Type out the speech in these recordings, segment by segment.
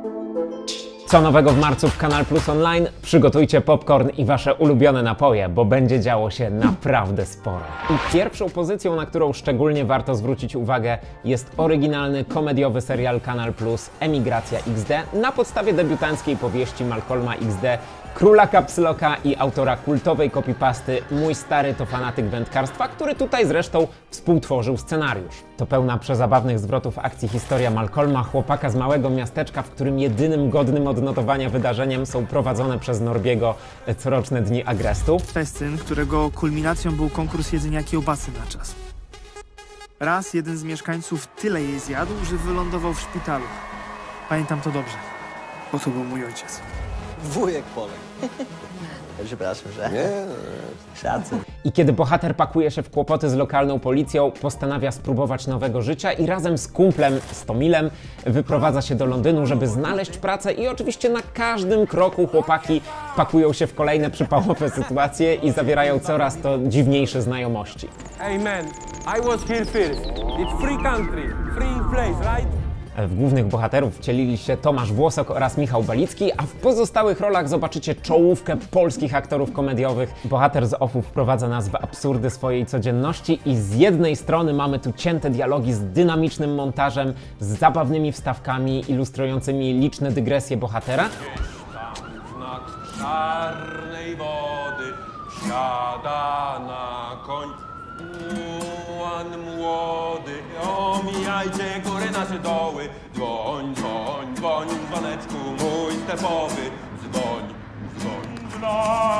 Co nowego w marcu w Kanal Plus Online? Przygotujcie popcorn i wasze ulubione napoje, bo będzie działo się naprawdę sporo. I pierwszą pozycją, na którą szczególnie warto zwrócić uwagę, jest oryginalny, komediowy serial Kanal Plus Emigracja XD na podstawie debiutanckiej powieści Malcolma XD, króla kapsloka i autora kultowej copypasty Mój stary to fanatyk wędkarstwa, który tutaj zresztą współtworzył scenariusz. To pełna przezabawnych zwrotów akcji historia Malcolma, chłopaka z małego miasteczka, w którym jedynym godnym odnotowania wydarzeniem są prowadzone przez Norbiego coroczne dni Agrestu. Festyn, którego kulminacją był konkurs jedzenia kiełbasy na czas. Raz jeden z mieszkańców tyle jej zjadł, że wylądował w szpitalu. Pamiętam to dobrze, bo to był mój ojciec. Wujek Polek. Przepraszam, że... Nie, szacun. I kiedy bohater pakuje się w kłopoty z lokalną policją, postanawia spróbować nowego życia i razem z kumplem, z Tomilem, wyprowadza się do Londynu, żeby znaleźć pracę i oczywiście na każdym kroku chłopaki pakują się w kolejne przypałowe sytuacje i zawierają coraz to dziwniejsze znajomości. Hey man, I was here first. It's free country, free place, right? W głównych bohaterów wcielili się Tomasz Włosok oraz Michał Balicki, a w pozostałych rolach zobaczycie czołówkę polskich aktorów komediowych. Bohater z OFF-u wprowadza nas w absurdy swojej codzienności i z jednej strony mamy tu cięte dialogi z dynamicznym montażem, z zabawnymi wstawkami ilustrującymi liczne dygresje bohatera. Znak czarnej wody siada na koń. Ułan młody, omijajcie góry nasze doły. Dzwoń, dzwoń, dzwoń, dzwoneczku mój stepowy. Dzwoń, dzwoń, dzwoń.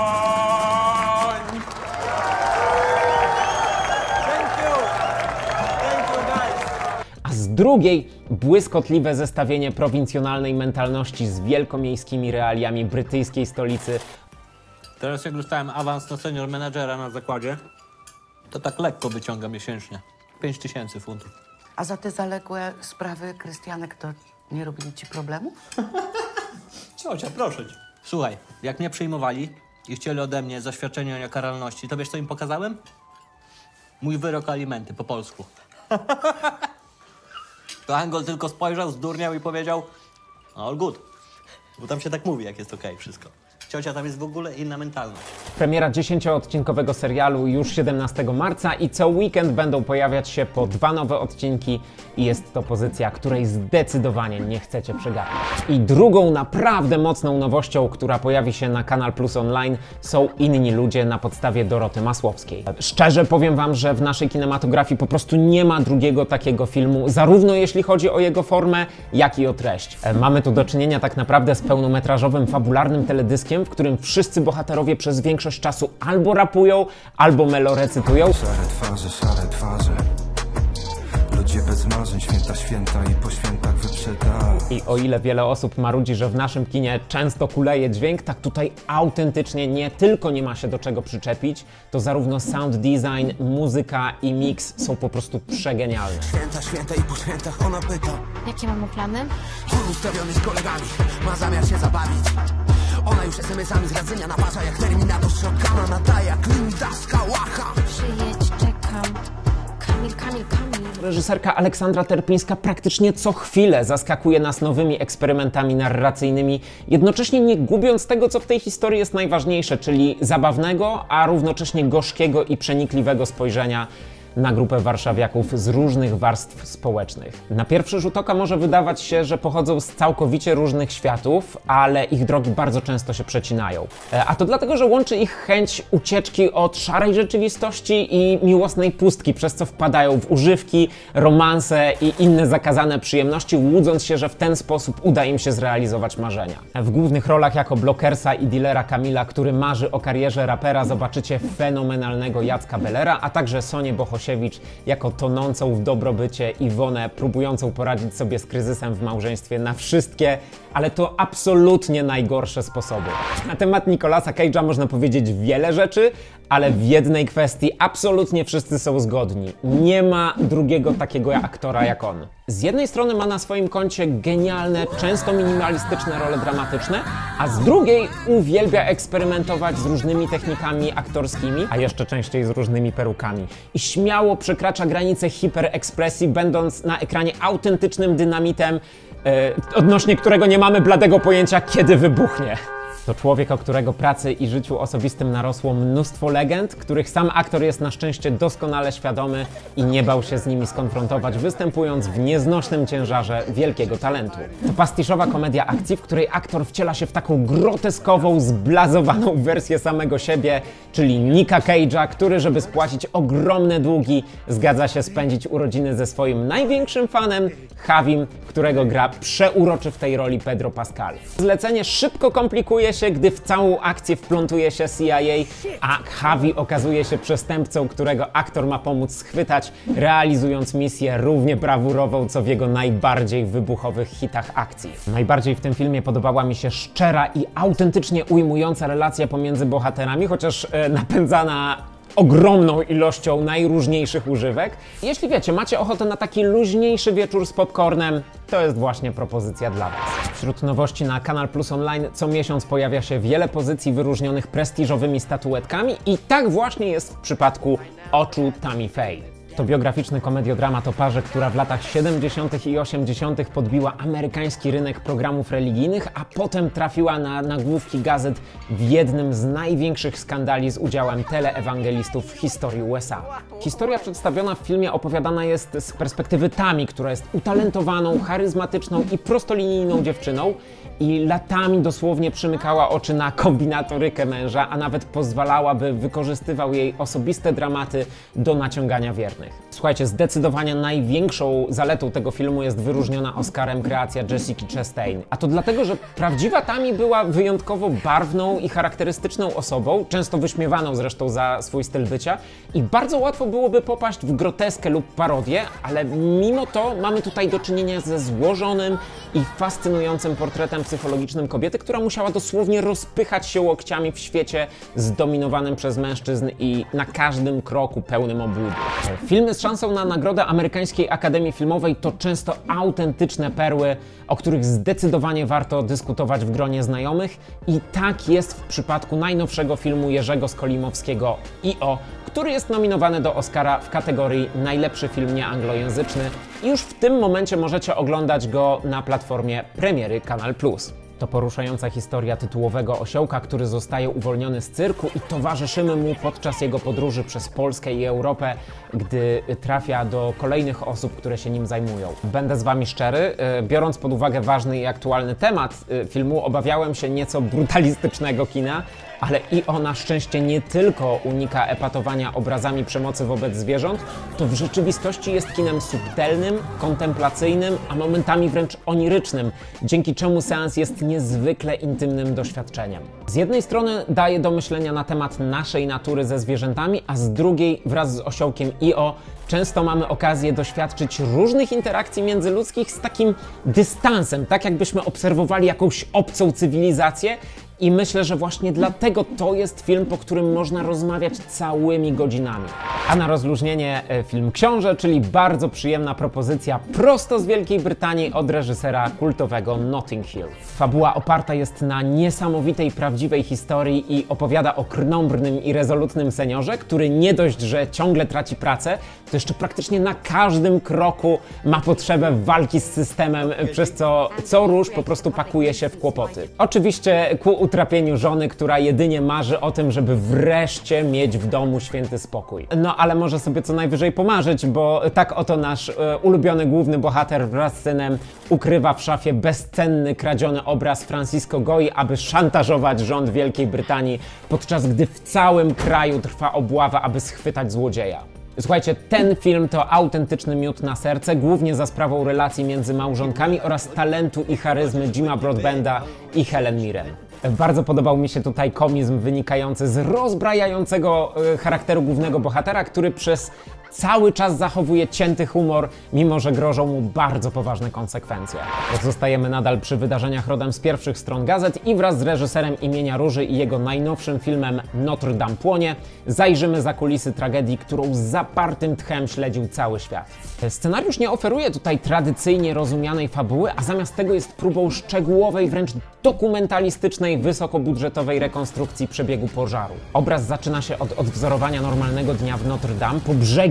Thank you. Thank you guys. A z drugiej błyskotliwe zestawienie prowincjonalnej mentalności z wielkomiejskimi realiami brytyjskiej stolicy. Teraz jak dostałem awans na senior menadżera na zakładzie, to tak lekko wyciąga miesięcznie. 5000 funtów. A za te zaległe sprawy Krystianek to nie robili ci problemu? Ciocia, proszę cię. Słuchaj, jak mnie przyjmowali i chcieli ode mnie zaświadczenie o niekaralności, to wiesz, co im pokazałem? Mój wyrok alimenty po polsku. To Angol tylko spojrzał, zdurniał i powiedział all good. Bo tam się tak mówi, jak jest okej, wszystko. Ciocia, tam jest w ogóle inna mentalność. Premiera 10-odcinkowego serialu już 17 marca i co weekend będą pojawiać się po 2 nowe odcinki i jest to pozycja, której zdecydowanie nie chcecie przegapić. I drugą naprawdę mocną nowością, która pojawi się na Kanal Plus Online, są Inni ludzie na podstawie Doroty Masłowskiej. Szczerze powiem wam, że w naszej kinematografii po prostu nie ma drugiego takiego filmu, zarówno jeśli chodzi o jego formę, jak i o treść. Mamy tu do czynienia tak naprawdę z pełnometrażowym, fabularnym teledyskiem, w którym wszyscy bohaterowie przez większość czasu albo rapują, albo melorecytują. Szare twarze, ludzie bez marzeń, święta i po świętach wyprzedali. I o ile wiele osób marudzi, że w naszym kinie często kuleje dźwięk, tak tutaj autentycznie nie tylko nie ma się do czego przyczepić, to zarówno sound design, muzyka i mix są po prostu przegenialne. Święta i po świętach ona pyta. Jakie mamy plany? Ustawiony z kolegami, ma zamiar się zabawić. Ona już SMS-ami z radzenia naparza jak Terminator Shotguna nadaje jak Linda Skałacha. Przyjedź, czekam. Kamil. Reżyserka Aleksandra Terpińska praktycznie co chwilę zaskakuje nas nowymi eksperymentami narracyjnymi, jednocześnie nie gubiąc tego, co w tej historii jest najważniejsze, czyli zabawnego, a równocześnie gorzkiego i przenikliwego spojrzenia na grupę warszawiaków z różnych warstw społecznych. Na pierwszy rzut oka może wydawać się, że pochodzą z całkowicie różnych światów, ale ich drogi bardzo często się przecinają. A to dlatego, że łączy ich chęć ucieczki od szarej rzeczywistości i miłosnej pustki, przez co wpadają w używki, romanse i inne zakazane przyjemności, łudząc się, że w ten sposób uda im się zrealizować marzenia. W głównych rolach jako blokersa i dealera Kamila, który marzy o karierze rapera, zobaczycie fenomenalnego Jacka Bellera, a także Sonię Bohosiewicz jako tonącą w dobrobycie Iwonę, próbującą poradzić sobie z kryzysem w małżeństwie na wszystkie, ale to absolutnie najgorsze sposoby. Na temat Nicolasa Cage'a można powiedzieć wiele rzeczy, ale w jednej kwestii absolutnie wszyscy są zgodni. Nie ma drugiego takiego aktora jak on. Z jednej strony ma na swoim koncie genialne, często minimalistyczne role dramatyczne, a z drugiej uwielbia eksperymentować z różnymi technikami aktorskimi, a jeszcze częściej z różnymi perukami. I śmiało przekracza granice hiperekspresji, będąc na ekranie autentycznym dynamitem, odnośnie którego nie mamy bladego pojęcia, kiedy wybuchnie. To człowiek, o którego pracy i życiu osobistym narosło mnóstwo legend, których sam aktor jest na szczęście doskonale świadomy i nie bał się z nimi skonfrontować, występując w nieznośnym ciężarze wielkiego talentu. To pastiszowa komedia akcji, w której aktor wciela się w taką groteskową, zblazowaną wersję samego siebie, czyli Nicka Cage'a, który, żeby spłacić ogromne długi, zgadza się spędzić urodziny ze swoim największym fanem, Javim, którego gra przeuroczy w tej roli Pedro Pascal. Zlecenie szybko komplikuje się, gdy w całą akcję wplątuje się CIA, a Javi okazuje się przestępcą, którego aktor ma pomóc schwytać, realizując misję równie brawurową, co w jego najbardziej wybuchowych hitach akcji. Najbardziej w tym filmie podobała mi się szczera i autentycznie ujmująca relacja pomiędzy bohaterami, chociaż napędzana ogromną ilością najróżniejszych używek. Jeśli wiecie, macie ochotę na taki luźniejszy wieczór z popcornem, to jest właśnie propozycja dla Was. Wśród nowości na Kanal Plus Online co miesiąc pojawia się wiele pozycji wyróżnionych prestiżowymi statuetkami i tak właśnie jest w przypadku Oczu Tammy Faye. To biograficzny komediodramat o parze, która w latach 70. i 80. podbiła amerykański rynek programów religijnych, a potem trafiła na nagłówki gazet w jednym z największych skandali z udziałem teleewangelistów w historii USA. Historia przedstawiona w filmie opowiadana jest z perspektywy Tammy, która jest utalentowaną, charyzmatyczną i prostolinijną dziewczyną i latami dosłownie przymykała oczy na kombinatorykę męża, a nawet pozwalała, by wykorzystywał jej osobiste dramaty do naciągania wiernych. Słuchajcie, zdecydowanie największą zaletą tego filmu jest wyróżniona Oscarem kreacja Jessica Chastain. A to dlatego, że prawdziwa Tammy była wyjątkowo barwną i charakterystyczną osobą, często wyśmiewaną zresztą za swój styl bycia i bardzo łatwo byłoby popaść w groteskę lub parodię, ale mimo to mamy tutaj do czynienia ze złożonym i fascynującym portretem psychologicznym kobiety, która musiała dosłownie rozpychać się łokciami w świecie zdominowanym przez mężczyzn i na każdym kroku pełnym obłudy. Filmy z szansą na nagrodę Amerykańskiej Akademii Filmowej to często autentyczne perły, o których zdecydowanie warto dyskutować w gronie znajomych i tak jest w przypadku najnowszego filmu Jerzego Skolimowskiego I.O., który jest nominowany do Oscara w kategorii Najlepszy film nieanglojęzyczny i już w tym momencie możecie oglądać go na platformie premiery Kanal Plus. To poruszająca historia tytułowego osiołka, który zostaje uwolniony z cyrku i towarzyszymy mu podczas jego podróży przez Polskę i Europę, gdy trafia do kolejnych osób, które się nim zajmują. Będę z Wami szczery, biorąc pod uwagę ważny i aktualny temat filmu, obawiałem się nieco brutalistycznego kina, ale I.O. na szczęście nie tylko unika epatowania obrazami przemocy wobec zwierząt, to w rzeczywistości jest kinem subtelnym, kontemplacyjnym, a momentami wręcz onirycznym, dzięki czemu seans jest niezwykle intymnym doświadczeniem. Z jednej strony daje do myślenia na temat naszej natury ze zwierzętami, a z drugiej wraz z osiołkiem I.O. często mamy okazję doświadczyć różnych interakcji międzyludzkich z takim dystansem, tak jakbyśmy obserwowali jakąś obcą cywilizację. I myślę, że właśnie dlatego to jest film, po którym można rozmawiać całymi godzinami. A na rozluźnienie film Książę, czyli bardzo przyjemna propozycja prosto z Wielkiej Brytanii od reżysera kultowego Notting Hill. Fabuła oparta jest na niesamowitej, prawdziwej historii i opowiada o krnąbrnym i rezolutnym seniorze, który nie dość, że ciągle traci pracę, to jeszcze praktycznie na każdym kroku ma potrzebę walki z systemem, przez co róż po prostu pakuje się w kłopoty. Oczywiście ku utrapieniu żony, która jedynie marzy o tym, żeby wreszcie mieć w domu święty spokój. No ale może sobie co najwyżej pomarzyć, bo tak oto nasz ulubiony główny bohater wraz z synem ukrywa w szafie bezcenny, kradziony obraz Francisco Goi, aby szantażować rząd Wielkiej Brytanii, podczas gdy w całym kraju trwa obława, aby schwytać złodzieja. Słuchajcie, ten film to autentyczny miód na serce, głównie za sprawą relacji między małżonkami oraz talentu i charyzmy Jima Broadbenda i Helen Mirren. Bardzo podobał mi się tutaj komizm wynikający z rozbrajającego charakteru głównego bohatera, który przez cały czas zachowuje cięty humor, mimo że grożą mu bardzo poważne konsekwencje. Pozostajemy nadal przy wydarzeniach rodem z pierwszych stron gazet i wraz z reżyserem Imienia Róży i jego najnowszym filmem Notre Dame płonie zajrzymy za kulisy tragedii, którą z zapartym tchem śledził cały świat. Scenariusz nie oferuje tutaj tradycyjnie rozumianej fabuły, a zamiast tego jest próbą szczegółowej, wręcz dokumentalistycznej, wysokobudżetowej rekonstrukcji przebiegu pożaru. Obraz zaczyna się od odwzorowania normalnego dnia w Notre Dame, po brzegi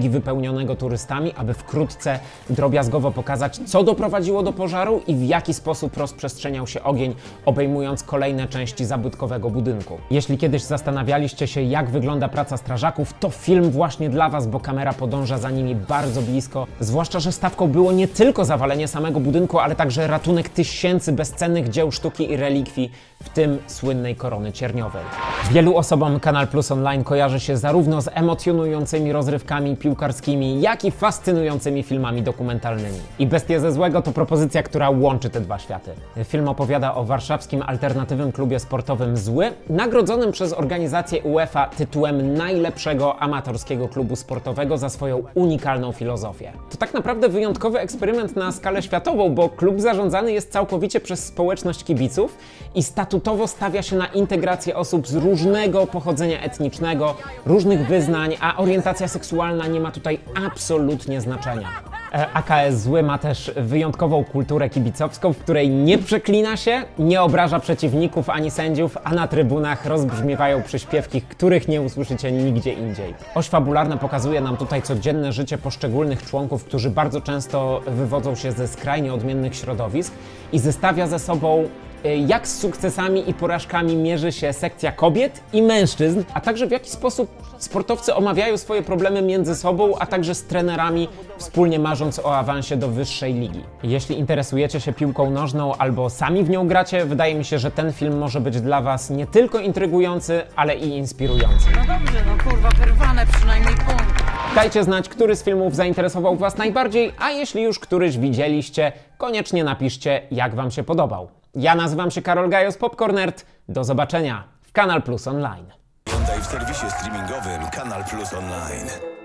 pociągi wypełnionego turystami, aby wkrótce drobiazgowo pokazać, co doprowadziło do pożaru i w jaki sposób rozprzestrzeniał się ogień, obejmując kolejne części zabytkowego budynku. Jeśli kiedyś zastanawialiście się, jak wygląda praca strażaków, to film właśnie dla Was, bo kamera podąża za nimi bardzo blisko, zwłaszcza, że stawką było nie tylko zawalenie samego budynku, ale także ratunek tysięcy bezcennych dzieł sztuki i relikwii, w tym słynnej korony cierniowej. Wielu osobom Kanal Plus Online kojarzy się zarówno z emocjonującymi rozrywkami piłkarskimi, jak i fascynującymi filmami dokumentalnymi. I Bestie ze Złego to propozycja, która łączy te dwa światy. Film opowiada o warszawskim alternatywnym klubie sportowym Zły, nagrodzonym przez organizację UEFA tytułem najlepszego amatorskiego klubu sportowego za swoją unikalną filozofię. To tak naprawdę wyjątkowy eksperyment na skalę światową, bo klub zarządzany jest całkowicie przez społeczność kibiców i statutowo stawia się na integrację osób z różnego pochodzenia etnicznego, różnych wyznań, a orientacja seksualna nie ma tutaj absolutnie znaczenia. AKS Zły ma też wyjątkową kulturę kibicowską, w której nie przeklina się, nie obraża przeciwników ani sędziów, a na trybunach rozbrzmiewają przyśpiewki, których nie usłyszycie nigdzie indziej. Oś fabularna pokazuje nam tutaj codzienne życie poszczególnych członków, którzy bardzo często wywodzą się ze skrajnie odmiennych środowisk i zestawia ze sobą, jak z sukcesami i porażkami mierzy się sekcja kobiet i mężczyzn, a także w jaki sposób sportowcy omawiają swoje problemy między sobą, a także z trenerami, wspólnie marząc o awansie do wyższej ligi. Jeśli interesujecie się piłką nożną albo sami w nią gracie, wydaje mi się, że ten film może być dla Was nie tylko intrygujący, ale i inspirujący. No dobrze, no kurwa, wyrwane przynajmniej punkt. Dajcie znać, który z filmów zainteresował Was najbardziej, a jeśli już któryś widzieliście, koniecznie napiszcie, jak Wam się podobał. Ja nazywam się Karol Gajos, Popcorn Nerd. Do zobaczenia w Kanal Plus Online. Oglądaj w serwisie streamingowym Kanal Plus Online.